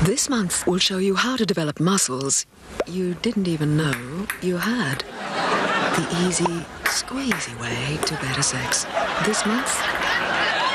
This month will show you how to develop muscles you didn't even know you had. The easy, squeezy way to better sex. This month,